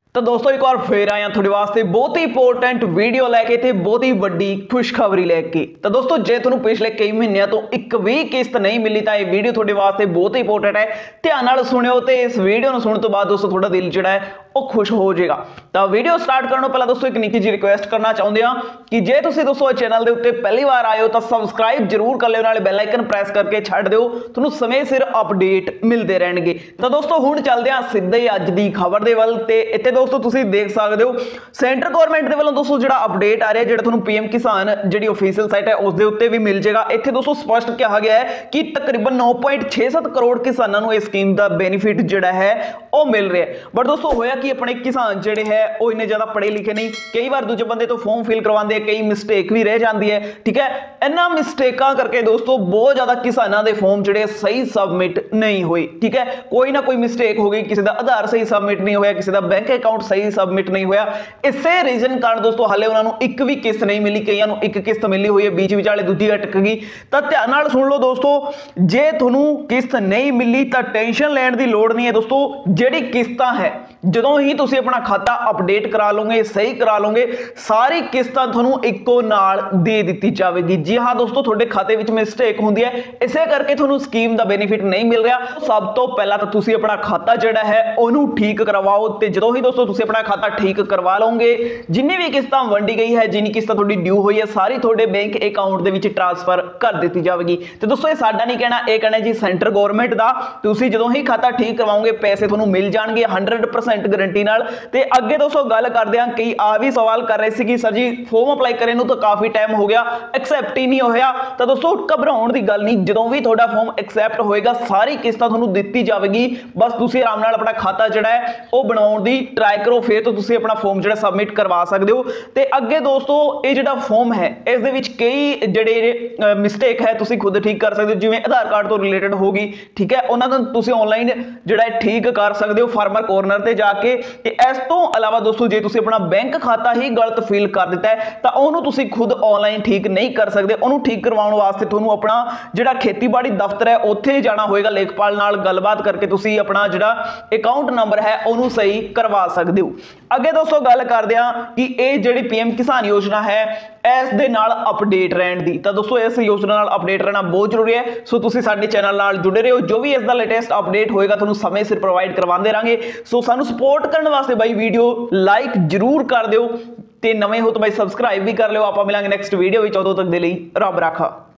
तो दोस्तों एक बार फिर आया थोड़े वास्ते बहुत ही इंपोर्टेंट वीडियो लैके ते बहुत ही वड्डी खुशखबरी लैके। तो दोस्तों जे तुहानू पिछले कई महीनों तो एक भी किस्त नहीं मिली तो यह वीडियो थोड़े वास्ते बहुत ही इंपोर्टेंट है। ध्यान नाल सुनियो ते इस वीडियो को सुनने तो बाद दोस्तों थोड़ा दिल जिहड़ा है वो खुश हो जाएगा। तो वीडियो स्टार्ट करने पहले दोस्तों एक निक्की जी रिक्वेस्ट करना चाहते हैं कि जे तुसीं दोस्तों चैनल के उत्ते पहली बार आए हो तो सबसक्राइब जरूर कर लियो, नाले बैल आइकन प्रेस करके छड्ड दिओ, तुहानू समय सिर अपडेट मिलते रहेंगे। तो दोस्तों हुण चलदे हां सीधे ही अज दी खबर दे वल। ते इत्थे दोस्तों तुसीं देख सकते हो सेंटर गवर्नमेंट के वालों दोस्तों जो अपडेट आ रहा है, जो तुहानू पीएम किसान जी ऑफिशियल साइट है उस उत्ते भी मिल जाएगा। इत्थे दोस्तों स्पष्ट कहा गया है कि तकरीबन 9.67 करोड़ किसानों को इस स्कीम का बेनीफिट जोड़ा है वो मिल रहा है। बट दोस्तों होया कि अपने किसान जोड़े है वो इन्ने ज्यादा पढ़े लिखे नहीं, कई बार दूजे बंदे तो फॉर्म फिल करवाते हैं, कई मिसटेक भी रह जाती है। ठीक है, इन्हां मिसटेकां करके दोस्तों बहुत ज्यादा किसानों के फॉर्म जोड़े सही सबमिट नहीं हुए। ठीक है, कोई ना कोई मिसटेक हो गई, किसी का आधार सही सबमिट नहीं होया, किसी का बैंक अकाउंट सही सबमिट नहीं होया। इसे रीजन कारण दोस्तों हाले उन्होंने एक भी किस्त नहीं मिली, कईयां नूं एक किस्त मिली हुई है, बीच विचाले दूजी अटक गई। तो ध्यान नाल सुन लो दोस्तों, जे तुहानू किस्त नहीं मिली तो टेंशन लैण दी लोड़ नहीं है दोस्तों। जिहड़ी किस्तां है जदों ही तुसीं अपना खाता अपडेट करा लोगे, सही करा लोगे, सारी किस्तां तुहानू इक्को नाल दे दित्ती जाएगी। जी हाँ दोस्तों, तुहाडे खाते विच मिसटेक हुंदी है, इसे करके तुहानू स्कीम दा बेनीफिट नहीं मिल रहा। सब तो पहला तो तुसीं अपना खाता जिहड़ा है ओनू ठीक करवाओ। ते जदों ही दोस्तों तुसीं अपना खाता ठीक करवा लोगे, जिन्नी भी किस्तां वंडी गई है, जिन्नी किस्तां थोड़ी ड्यू हुई है, सारी थोड़े बैंक अकाउंट दे विच ट्रांसफर कर दी जाएगी। तो दोस्तों ये साडा नहीं कहना, यह कहना जी सेंटर गवर्नमेंट दा। तुसीं जदों ही खाता ठीक करवाओगे पैसे तुहानू मिल जाएंगे 100% गारंटी नाल। ते अगे दोस्तों गल करदे हां, कई आ भी सवाल कर रहे सी कि सर जी फॉर्म अप्लाई करे नूं तो काफी टाइम हो गया, एक्सैप्ट ही नहीं होया। तो दोस्तों घबराउण दी गल नहीं, जदों भी थोड़ा फॉर्म एक्सैप्ट होएगा सारी किस्तां तुहानू दित्ती जाएगी। बस तुसीं आराम नाल अपना खाता जिहड़ा है वो बनाउण दी ट्राई करो, फिर तो तुसीं अपना फॉर्म जिहड़ा सबमिट करवा सकते हो। ते अगे दोस्तों ये जिहड़ा फॉर्म है इस दे विच कई जिहड़े मिसटेक है तुसीं खुद ठीक कर सकते हो, जिवें आधार कार्ड तो रिलेटेड होगी। ठीक है, उन्हां नूं तुसीं ऑनलाइन जिहड़ा ठीक कर सकते हो फार्मर कॉर्नर ते जाके। ते इस तो अलावा दोस्तों जे तुसीं अपना बैंक खाता ही गलत फिल कर दिता है तो उहनूं तुसीं खुद ऑनलाइन ठीक नहीं कर सकते। उहनूं ठीक करवाउण वास्ते तुहानूं अपना जिहड़ा खेतीबाड़ी दफ्तर है उत्थे जाना होएगा, लेखपाल नाल गलबात करके तुसीं अपना जिहड़ा अकाउंट नंबर है उहनूं सही करवा सकते हो। अगे दोस्तों गल करदे हां कि ये जिहड़ी पीएम किसान योजना है इस दे नाल अपडेट रहण दी। तो दोस्तों इस योजना नाल अपडेट रहना बहुत जरूरी है। सो तुसीं साडे चैनल नाल जुड़े रहो, जो भी इसका लेटेस्ट अपडेट होएगा तुहानूं समय सिर प्रोवाइड करवाते रहांगे। सो सानूं सपोर्ट करने वास्ते भाई वीडियो लाइक जरूर कर दिओ, ते नवे हो तो भाई सबसक्राइब भी कर लिओ। आपां मिलांगे नैक्सट वीडियो विच, उदों तक दे लई रब राखा।